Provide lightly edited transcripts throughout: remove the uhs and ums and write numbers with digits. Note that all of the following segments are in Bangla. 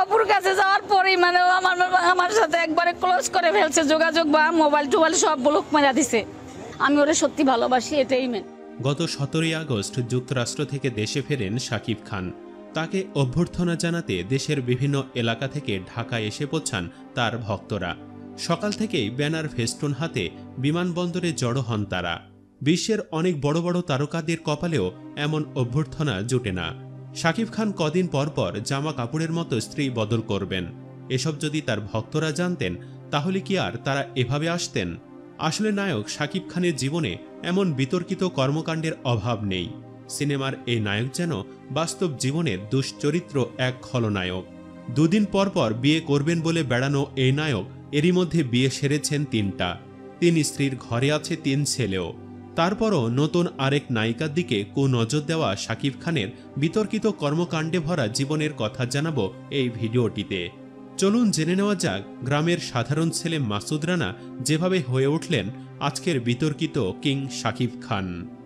আপুর কাছে যাওয়ার পরেই মানে ও আমার সাথে একবারে ক্লোজ করে ফেলছে, যোগাযোগ বা মোবাইল টোবাইল সব ব্লক মারা দিছে। আমি ওরে সত্যি ভালোবাসি, এটাই মেন। গত 17 আগস্ট যুক্তরাষ্ট্র থেকে দেশে ফেরেন শাকিব খান। তাকে অভ্যর্থনা জানাতে দেশের বিভিন্ন এলাকা থেকে ঢাকায় এসে পৌঁছান তার ভক্তরা। সকাল থেকেই ব্যানার ফেস্টুন হাতে বিমানবন্দরে জড়ো হন তারা। বিশ্বের অনেক বড় বড় তারকাদের কপালেও এমন অভ্যর্থনা জুটে না। শাকিব খান কদিন পর পর জামা কাপড়ের মতো স্ত্রী বদল করবেন। এসব যদি তার ভক্তরা জানতেন তাহলে কি আর তারা এভাবে আসতেন? আসলে নায়ক শাকিব খানের জীবনে এমন বিতর্কিত কর্মকাণ্ডের অভাব নেই। সিনেমার এই নায়ক যেন বাস্তব জীবনের দুশ্চরিত্র এক খলনায়ক। দুদিন পর পর বিয়ে করবেন বলে বেড়ানো এই নায়ক এরই মধ্যে বিয়ে সেরেছেন 3টা। 3 স্ত্রীর ঘরে আছে 3 ছেলেও। তারপরও নতুন আরেক নায়িকার দিকে কুনজর দেওয়া শাকিব খানের বিতর্কিত কর্মকাণ্ডে ভরা জীবনের কথা জানাবো এই ভিডিওটিতে। চলুন জেনে নেওয়া যাক গ্রামের সাধারণ ছেলে মাসুদ রানা যেভাবে হয়ে উঠলেন আজকের বিতর্কিত কিং শাকিব খান।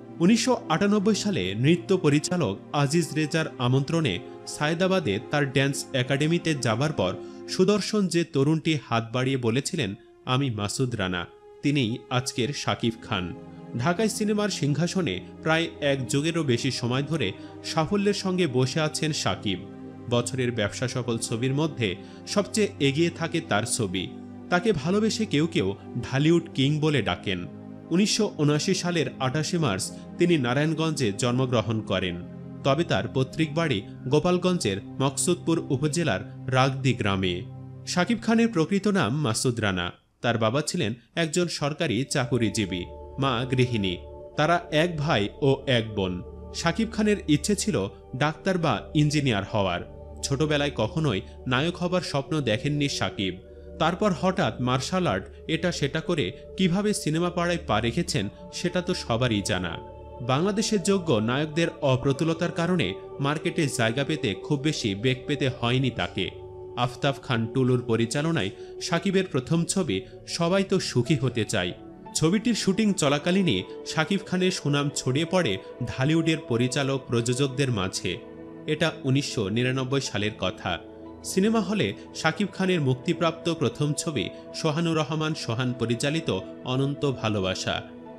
1998 সালে নৃত্য পরিচালক আজিজ রেজার আমন্ত্রণে সায়দাবাদে তার ড্যান্স একাডেমিতে যাবার পর সুদর্শন যে তরুণটি হাত বাড়িয়ে বলেছিলেন, আমি মাসুদ রানা, তিনিই আজকের শাকিব খান। ঢাকায় সিনেমার সিংহাসনে প্রায় 1 যুগেরও বেশি সময় ধরে সাফল্যের সঙ্গে বসে আছেন শাকিব। বছরের ব্যবসা সফল ছবির মধ্যে সবচেয়ে এগিয়ে থাকে তার ছবি। তাকে ভালোবেসে কেউ কেউ ঢালিউড কিং বলে ডাকেন। 1979 সালের 28 মার্চ তিনি নারায়ণগঞ্জে জন্মগ্রহণ করেন। তবে তার পৈতৃক বাড়ি গোপালগঞ্জের মকসুদপুর উপজেলার রাগদি গ্রামে। শাকিব খানের প্রকৃত নাম মাসুদ রানা। তার বাবা ছিলেন একজন সরকারি চাকুরিজীবী, মা গৃহিণী। তারা 1 ভাই ও 1 বোন। শাকিব খানের ইচ্ছে ছিল ডাক্তার বা ইঞ্জিনিয়ার হওয়ার। ছোটবেলায় কখনোই নায়ক হবার স্বপ্ন দেখেননি শাকিব। তারপর হঠাৎ মার্শাল আর্ট এটা সেটা করে কিভাবে সিনেমা পাড়ায় পা রেখেছেন সেটা তো সবারই জানা। বাংলাদেশের যোগ্য নায়কদের অপ্রতুলতার কারণে মার্কেটে জায়গা পেতে খুব বেশি বেগ পেতে হয়নি তাকে। আফতাব খান টুলুর পরিচালনায় শাকিবের প্রথম ছবি সবাই তো সুখী হতে চায়। ছবিটির শুটিং চলাকালীনই শাকিব খানের সুনাম ছড়িয়ে পড়ে ঢালিউডের পরিচালক প্রযোজকদের মাঝে। এটা 1999 সালের কথা। সিনেমা হলে শাকিব খানের মুক্তিপ্রাপ্ত প্রথম ছবি সোহানুর রহমান সোহান পরিচালিত অনন্ত ভালোবাসা।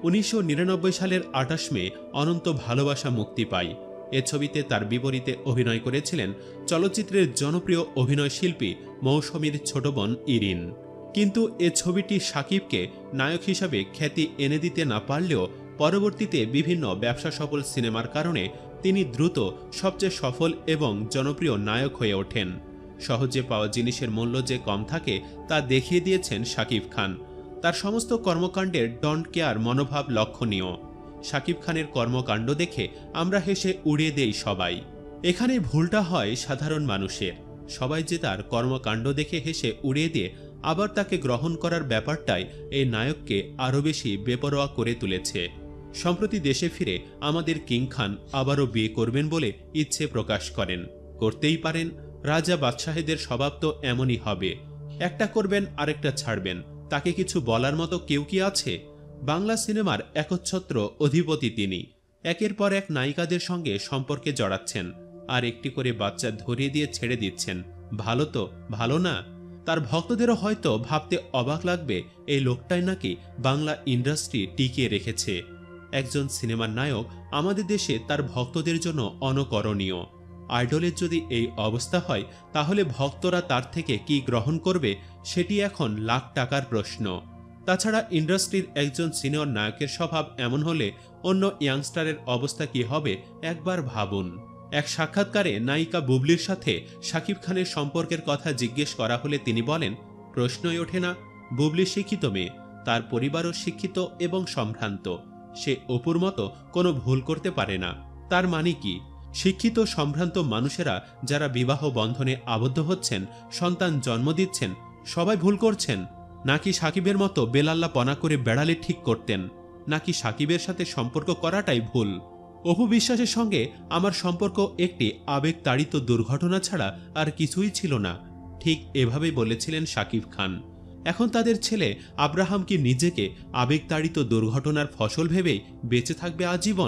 1999 সালের 28 মে অনন্ত ভালোবাসা মুক্তি পায়। এ ছবিতে তার বিপরীতে অভিনয় করেছিলেন চলচ্চিত্রের জনপ্রিয় অভিনয় শিল্পী মৌসুমীর ছোট বোন ইরিন। কিন্তু এ ছবিটি শাকিবকে নায়ক হিসাবে খ্যাতি এনে দিতে না পারলেও পরবর্তীতে বিভিন্ন ব্যবসা সফল সিনেমার কারণে তিনি দ্রুত সবচেয়ে সফল এবং জনপ্রিয় নায়ক হয়ে ওঠেন। সহজে পাওয়া জিনিসের মূল্য যে কম থাকে তা দেখিয়ে দিয়েছেন শাকিব খান। তার সমস্ত কর্মকাণ্ডের ডোন্ট কেয়ার মনোভাব লক্ষণীয়। শাকিব খানের কর্মকাণ্ড দেখে আমরা হেসে উড়িয়ে দেই সবাই। এখানে ভুলটা হয় সাধারণ মানুষের। সবাই যে তার কর্মকাণ্ড দেখে হেসে উড়িয়ে দিয়ে আবার তাকে গ্রহণ করার ব্যাপারটাই এই নায়ককে আরও বেশি বেপরোয়া করে তুলেছে। সম্প্রতি দেশে ফিরে আমাদের কিং খান আবারও বিয়ে করবেন বলে ইচ্ছে প্রকাশ করেন। করতেই পারেন, রাজা বাদশাহেদের স্বভাব তো এমনই হবে। একটা করবেন আরেকটা ছাড়বেন, তাকে কিছু বলার মতো কেউ কি আছে? বাংলা সিনেমার একচ্ছত্র অধিপতি তিনি। একের পর এক নায়িকাদের সঙ্গে সম্পর্কে জড়াচ্ছেন, আর একটি করে বাচ্চা ধরিয়ে দিয়ে ছেড়ে দিচ্ছেন। ভালো তো ভালো না? তার ভক্তদেরও হয়তো ভাবতে অবাক লাগবে এই লোকটাই নাকি বাংলা ইন্ডাস্ট্রি টিকিয়ে রেখেছে। একজন সিনেমার নায়ক আমাদের দেশে তার ভক্তদের জন্য অনুকরণীয়। আইডলের যদি এই অবস্থা হয় তাহলে ভক্তরা তার থেকে কি গ্রহণ করবে সেটি এখন লাখ টাকার প্রশ্ন। তাছাড়া ইন্ডাস্ট্রির একজন সিনিয়র নায়কের স্বভাব এমন হলে অন্য ইয়াংস্টারের অবস্থা কি হবে একবার ভাবুন। এক সাক্ষাৎকারে নায়িকা বুবলির সাথে শাকিব খানের সম্পর্কের কথা জিজ্ঞেস করা হলে তিনি বলেন, প্রশ্নই ওঠে না। বুবলি শিক্ষিত মেয়ে, তার পরিবারও শিক্ষিত এবং সম্ভ্রান্ত। সে অপুর মতো কোনো ভুল করতে পারে না। তার মানে কি? শিক্ষিত সম্ভ্রান্ত মানুষেরা যারা বিবাহ বন্ধনে আবদ্ধ হচ্ছেন, সন্তান জন্ম দিচ্ছেন, সবাই ভুল করছেন? নাকি সাকিবের মতো বেলাল্লাপনা করে বেড়ালে ঠিক করতেন? নাকি সাকিবের সাথে সম্পর্ক করাটাই ভুল? অপু বিশ্বাসের সঙ্গে আমার সম্পর্ক একটি আবেগতাড়িত দুর্ঘটনা ছাড়া আর কিছুই ছিল না, ঠিক এভাবেই বলেছিলেন শাকিব খান। এখন তাদের ছেলে আব্রাহাম কি নিজেকে আবেগতাড়িত দুর্ঘটনার ফসল ভেবেই বেঁচে থাকবে আজীবন?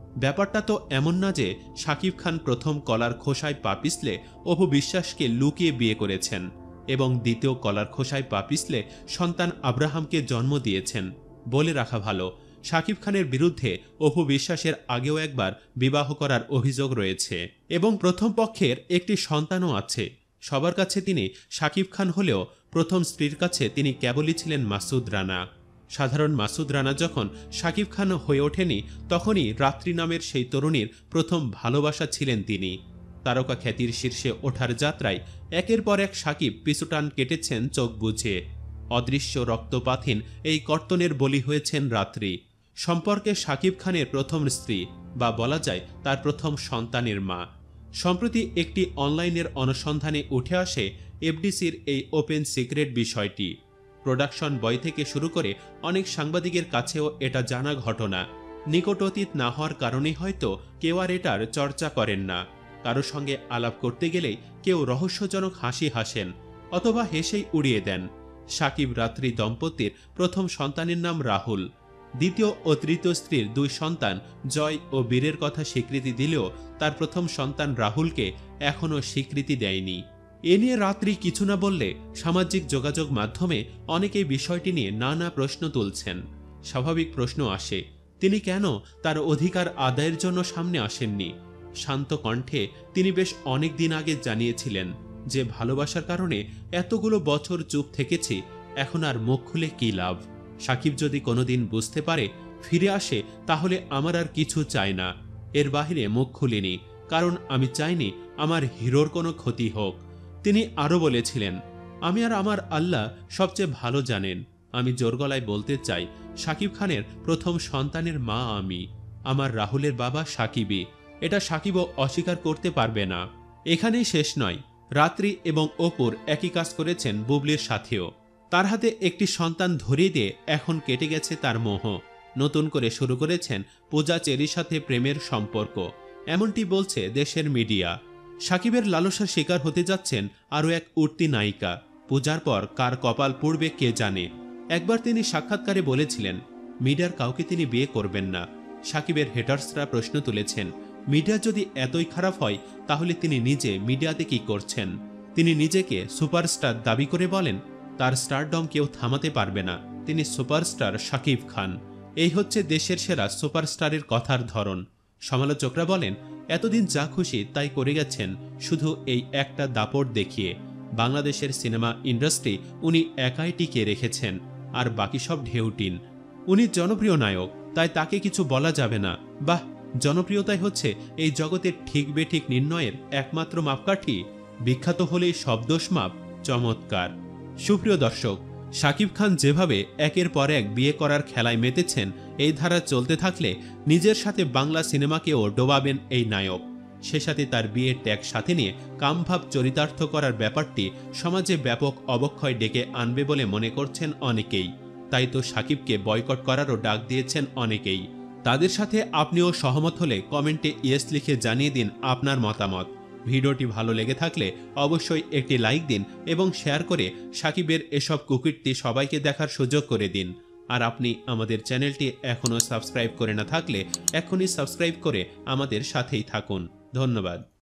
ব্যাপারটা তো এমন না যে শাকিব খান প্রথম কলার খোসায় পা পিছলে অপু বিশ্বাসকে লুকিয়ে বিয়ে করেছেন এবং দ্বিতীয় কলার খোসায় পা পিছলে সন্তান আব্রাহামকে জন্ম দিয়েছেন। বলে রাখা ভালো, শাকিব খানের বিরুদ্ধে অপু বিশ্বাসের আগেও একবার বিবাহ করার অভিযোগ রয়েছে এবং প্রথম পক্ষের একটি সন্তানও আছে। সবার কাছে তিনি শাকিব খান হলেও প্রথম স্ত্রীর কাছে তিনি কেবলই ছিলেন মাসুদ রানা। সাধারণ মাসুদ রানা যখন শাকিব খান হয়ে ওঠেনি, তখনই রাত্রি নামের সেই তরুণীর প্রথম ভালোবাসা ছিলেন তিনি। তারকা খ্যাতির শীর্ষে ওঠার যাত্রায় একের পর এক শাকিব পিছুটান কেটেছেন চোখ বুঝে। অদৃশ্য রক্তপাতহীন এই কর্তনের বলি হয়েছেন রাত্রি। সম্পর্কে শাকিব খানের প্রথম স্ত্রী, বা বলা যায় তার প্রথম সন্তানের মা। সম্প্রতি একটি অনলাইনের অনুসন্ধানে উঠে আসে এফডিসির এই ওপেন সিক্রেট বিষয়টি। প্রোডাকশন বয় থেকে শুরু করে অনেক সাংবাদিকের কাছেও এটা জানা ঘটনা। নিকট অতীত না হওয়ার কারণেই হয়তো কেউ আর এটার চর্চা করেন না। কারো সঙ্গে আলাপ করতে গেলেই কেউ রহস্যজনক হাসি হাসেন অথবা হেসেই উড়িয়ে দেন। শাকিব রাত্রি দম্পতির প্রথম সন্তানের নাম রাহুল। দ্বিতীয় ও তৃতীয় স্ত্রীর দুই সন্তান জয় ও বীরের কথা স্বীকৃতি দিলেও তার প্রথম সন্তান রাহুলকে এখনও স্বীকৃতি দেয়নি। এ নিয়ে রাত্রি কিছু না বললে সামাজিক যোগাযোগ মাধ্যমে অনেকেই বিষয়টি নিয়ে নানা প্রশ্ন তুলছেন। স্বাভাবিক প্রশ্ন আসে, তিনি কেন তার অধিকার আদায়ের জন্য সামনে আসেননি? শান্ত কণ্ঠে তিনি বেশ অনেক দিন আগে জানিয়েছিলেন যে ভালোবাসার কারণে এতগুলো বছর চুপ থেকেছি, এখন আর মুখ খুলে কি লাভ। শাকিব যদি কোনোদিন বুঝতে পারে, ফিরে আসে, তাহলে আমার আর কিছু চাই না। এর বাহিরে মুখ খুলিনি, কারণ আমি চাইনি আমার হিরোর কোনো ক্ষতি হোক। তিনি আরও বলেছিলেন, আমি আর আমার আল্লাহ সবচেয়ে ভালো জানেন। আমি জোর গলায় বলতে চাই, শাকিব খানের প্রথম সন্তানের মা আমি। আমার রাহুলের বাবা শাকিবই, এটা শাকিবও অস্বীকার করতে পারবে না। এখানেই শেষ নয়, রাত্রি এবং অপুর একই কাজ করেছেন বুবলির সাথেও। তার হাতে একটি সন্তান ধরিয়ে দিয়ে এখন কেটে গেছে তার মোহ। নতুন করে শুরু করেছেন পূজা চেরির সাথে প্রেমের সম্পর্ক, এমনটি বলছে দেশের মিডিয়া। শাকিবের লালসার শিকার হতে যাচ্ছেন আরও এক উঠতি নায়িকা। পূজার পর কার কপাল পুড়বে কে জানে। একবার তিনি সাক্ষাৎকারে বলেছিলেন মিডিয়ার কাউকে তিনি বিয়ে করবেন না। শাকিবের হেটার্সরা প্রশ্ন তুলেছেন, মিডিয়া যদি এতই খারাপ হয় তাহলে তিনি নিজে মিডিয়াতে কি করছেন? তিনি নিজেকে সুপারস্টার দাবি করে বলেন, তার স্টারডম কেউ থামাতে পারবে না, তিনি সুপারস্টার শাকিব খান। এই হচ্ছে দেশের সেরা সুপারস্টারের কথার ধরন। সমালোচকরা বলেন, এতদিন যা খুশি তাই করে গেছেন শুধু এই একটা দাপট দেখিয়ে। বাংলাদেশের সিনেমা ইন্ডাস্ট্রি উনি একাই টিকে রেখেছেন, আর বাকি সব ঢেউটিন। উনি জনপ্রিয় নায়ক, তাই তাকে কিছু বলা যাবে না। বাহ, জনপ্রিয়তাই হচ্ছে এই জগতের ঠিক বেঠিক নির্ণয়ের একমাত্র মাপকাঠি। বিখ্যাত হলেই সব দোষ মাপ। চমৎকার। সুপ্রিয় দর্শক, শাকিব খান যেভাবে একের পর এক বিয়ে করার খেলায় মেতেছেন, এই ধারা চলতে থাকলে নিজের সাথে বাংলা সিনেমাকেও ডোবাবেন এই নায়ক। সে সাথে তার বিয়ের ট্যাগ সাথে নিয়ে কামভাব চরিতার্থ করার ব্যাপারটি সমাজে ব্যাপক অবক্ষয় ডেকে আনবে বলে মনে করছেন অনেকেই। তাই তো শাকিবকে বয়কট করারও ডাক দিয়েছেন অনেকেই। তাদের সাথে আপনিও সহমত হলে কমেন্টে ইয়েস লিখে জানিয়ে দিন আপনার মতামত। ভিডিওটি ভালো লেগে থাকলে অবশ্যই একটি লাইক দিন এবং শেয়ার করে শাকিবের এসব কুকীর্তি সবাইকে দেখার সুযোগ করে দিন। আর আপনি আমাদের চ্যানেলটি এখনও সাবস্ক্রাইব করে না থাকলে এখনই সাবস্ক্রাইব করে আমাদের সাথেই থাকুন। ধন্যবাদ।